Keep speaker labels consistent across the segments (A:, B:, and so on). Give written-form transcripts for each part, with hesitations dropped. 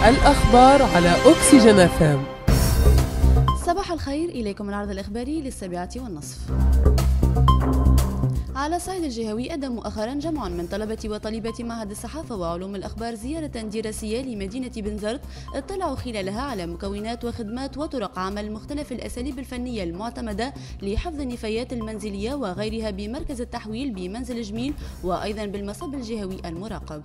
A: الأخبار على أكسجين FM.
B: صباح الخير، إليكم العرض الإخباري لل7:30. على الصعيد الجهوي أدى مؤخرا جمع من طلبة وطالبات معهد الصحافة وعلوم الأخبار زيارة دراسية لمدينة بنزرت اطلعوا خلالها على مكونات وخدمات وطرق عمل مختلف الأساليب الفنية المعتمدة لحفظ النفايات المنزلية وغيرها بمركز التحويل بمنزل جميل وأيضا بالمصب الجهوي المراقب.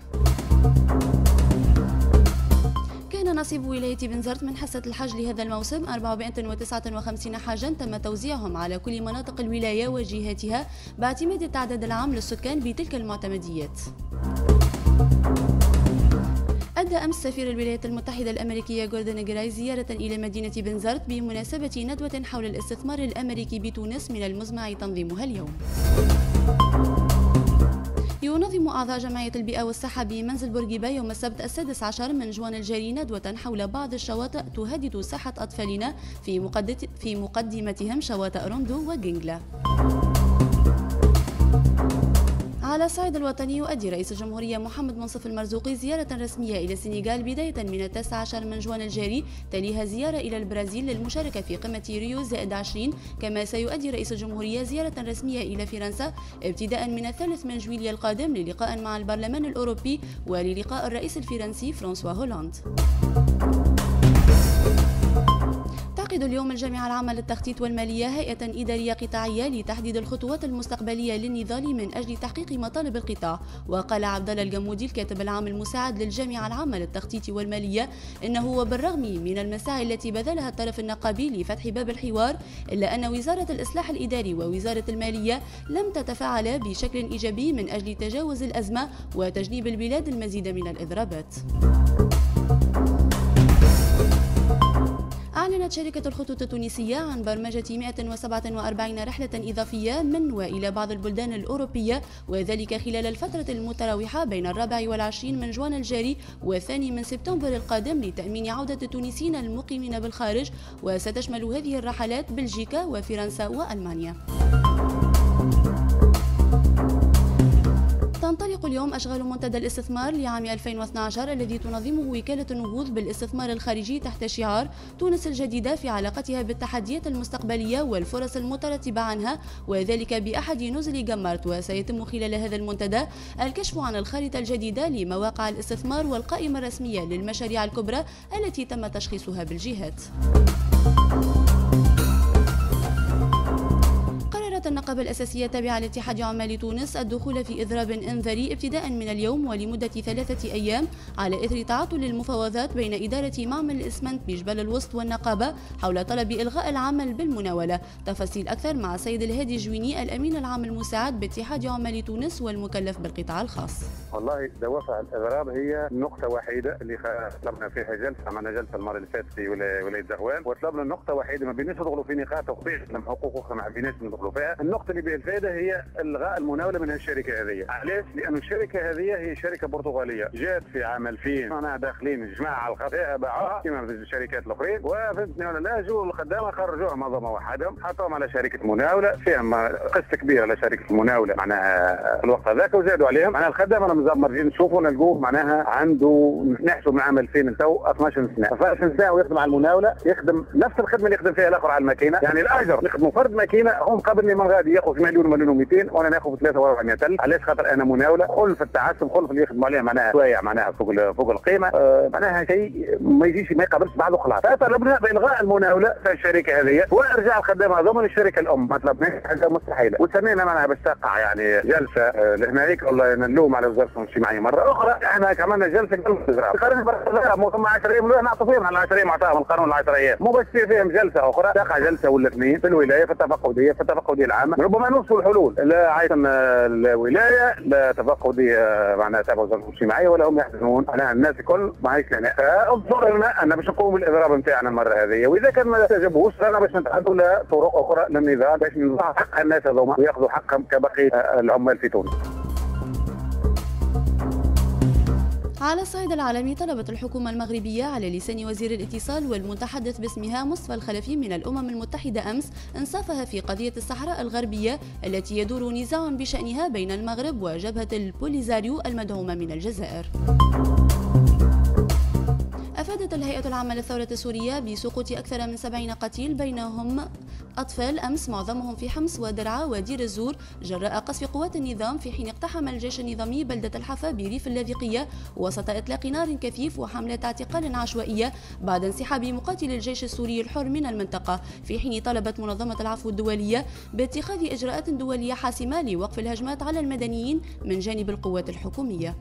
B: كان نصيب ولاية بنزرت من حصة الحج لهذا الموسم 459 حاجا تم توزيعهم على كل مناطق الولاية وجهاتها باعتماد التعداد العام للسكان بتلك المعتمديات. أدى أمس سفير الولايات المتحدة الأمريكية جوردن جراي زيارة إلى مدينة بنزرت بمناسبة ندوة حول الاستثمار الأمريكي بتونس من المزمع تنظيمها اليوم. ينظم أعضاء جمعية البيئة والصحة بمنزل بورقيبة يوم السبت 16 من جوان الجاري ندوة حول بعض الشواطئ تهدد صحة أطفالنا في مقدمتهم شواطئ روندو وجنجلا. على الصعيد الوطني يؤدي رئيس الجمهورية محمد منصف المرزوقي زيارة رسمية إلى السنغال بداية من 19 من جوان الجاري، تليها زيارة إلى البرازيل للمشاركة في قمة ريو +20، كما سيؤدي رئيس الجمهورية زيارة رسمية إلى فرنسا ابتداء من 3 من جويلية القادم للقاء مع البرلمان الأوروبي وللقاء الرئيس الفرنسي فرانسوا هولاند. تعقد اليوم الجامعة العامة للتخطيط والمالية هيئة إدارية قطاعية لتحديد الخطوات المستقبلية للنضال من أجل تحقيق مطالب القطاع. وقال عبد الله الجمودي الكاتب العام المساعد للجامعة العامة للتخطيط والمالية إنه وبالرغم من المساعي التي بذلها الطرف النقابي لفتح باب الحوار، إلا أن وزارة الإصلاح الإداري ووزارة المالية لم تتفاعلا بشكل إيجابي من أجل تجاوز الأزمة وتجنيب البلاد المزيد من الإضرابات. أعلنت شركة الخطوط التونسية عن برمجة 147 رحلة إضافية من وإلى بعض البلدان الأوروبية، وذلك خلال الفترة المتراوحة بين 24 من جوان الجاري و2 من سبتمبر القادم لتأمين عودة التونسيين المقيمين بالخارج، وستشمل هذه الرحلات بلجيكا وفرنسا وألمانيا. تنطلق اليوم أشغال منتدى الاستثمار لعام 2012 الذي تنظمه وكالة النهوض بالاستثمار الخارجي تحت شعار تونس الجديدة في علاقتها بالتحديات المستقبلية والفرص المترتبة عنها، وذلك بأحد نزل جمرت. وسيتم خلال هذا المنتدى الكشف عن الخارطة الجديدة لمواقع الاستثمار والقائمة الرسمية للمشاريع الكبرى التي تم تشخيصها بالجهات. النقابة الأساسية التابعة لاتحاد عمال تونس الدخول في إضراب إنذاري ابتداء من اليوم ولمدة 3 أيام على إثر تعاطل المفاوضات بين إدارة معمل الإسمنت بجبل الوسط والنقابة حول طلب إلغاء العمل بالمناولة. تفاصيل أكثر مع السيد الهادي الجويني الأمين العام المساعد باتحاد عمال تونس والمكلف بالقطاع الخاص.
C: والله دوافع الإضراب هي نقطة وحيدة اللي طلبنا فيها جلسة، عملنا جلسة المرة اللي فاتت في ولاية زغوان، وطلبنا نقطة وحيدة ما بيناش ندخلوا في نقاط تطبيق حقوقهم، ما بيناش ندخلوا فيها. النقطة اللي بها الفائدة هي إلغاء المناولة من الشركة هذه. علاش؟ لأن الشركة هذه هي شركة برتغالية جات في عام 2000 معنا داخلين جماعة على الخط باعوها كما في الشركات الأخرين، وفهمتني ولا لا، جو الخدامة خرجوها معظمها وحدهم حطوهم على شركة مناولة فيها قسط كبير على شركة المناولة معناها في الوقت هذاك، وزادوا عليهم. معناها الخدامة لما مرجين نشوفوا نلقوه معناها عنده نحسوا من عام 2000 تو 12 سنة، 12 سنة ويخدم على المناولة، يخدم نفس الخدمة اللي يخدم فيها الآخر على الماكينة، يعني الأجر يخدموا فرد ماكينة هم قبلني من غادي ياخذ مليون و200 وانا ناخذ 4300. علاش؟ خاطر انا مناوله خلف التعسف، خلف اللي يخدموا عليه معناها شويه معناها فوق القيمه، معناها شيء ما يجيش ما يقابلش بعضه خلاص. فطلبنا بالغاء المناوله في الشركه هذه وارجاع الخدامه هذوما للشركه الام، ما طلبناش حاجه مستحيله. وسمينا معناها باش تقع يعني جلسه لهنالك، والله نلوم على وزاره الاجتماعيه مره اخرى، احنا عملنا جلسه قبل الاضراب قررنا ثم 10 ايام نعطوا فيهم على 10 ايام اعطاهم القانون 10 ايام، مو بس فيهم جلسه اخرى، تقع جلسه ولا اثنين في الولايه في التفقديه العامه، ربما نوصل الحلول. لا عايتم الولايه لا تفقديه معناها تبع وزاره الاجتماعيه ولا هم يحزنون، معناها الناس الكل معيش لنا. انظر لنا ان باش نقوم بالاضراب نتاعنا المره هذه، واذا كان ما استجابوش رانا باش نتعدوا لطرق اخرى للنضال باش نضاعف حق الناس هذوما وياخذوا حقهم كباقي العمال في تونس.
B: على الصعيد العالمي طلبت الحكومة المغربية على لسان وزير الاتصال والمتحدث باسمها مصطفى الخلفي من الأمم المتحدة أمس إنصافها في قضية الصحراء الغربية التي يدور نزاع بشأنها بين المغرب وجبهة البوليزاريو المدعومة من الجزائر. أفادت الهيئة العامة للثورة السورية بسقوط أكثر من 70 قتيل بينهم أطفال أمس معظمهم في حمص ودرعا ودير الزور جراء قصف قوات النظام، في حين اقتحم الجيش النظامي بلدة الحفا بريف اللاذقية وسط إطلاق نار كثيف وحملة اعتقال عشوائية بعد انسحاب مقاتلي الجيش السوري الحر من المنطقة، في حين طلبت منظمة العفو الدولية باتخاذ إجراءات دولية حاسمة لوقف الهجمات على المدنيين من جانب القوات الحكومية.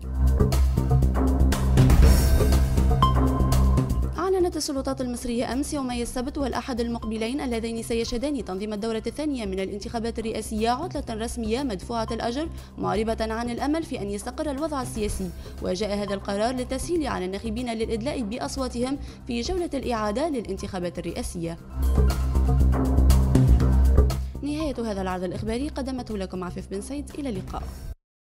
B: أعلنت السلطات المصرية أمس يومي السبت والأحد المقبلين اللذين سيشهدان تنظيم الدورة الثانية من الانتخابات الرئاسية عطلة رسمية مدفوعة الأجر، معربة عن الأمل في أن يستقر الوضع السياسي. وجاء هذا القرار للتسهيل على الناخبين للإدلاء بأصواتهم في جولة الإعادة للانتخابات الرئاسية. نهاية هذا العرض الإخباري قدمته لكم عفيف بن سيد، إلى اللقاء.